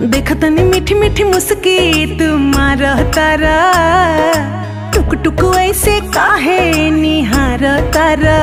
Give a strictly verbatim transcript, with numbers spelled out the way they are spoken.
देखतनी मीठी मीठी मुस्की तुम्हारा तारा, टुक टुक ऐसे काहे निहार तारा।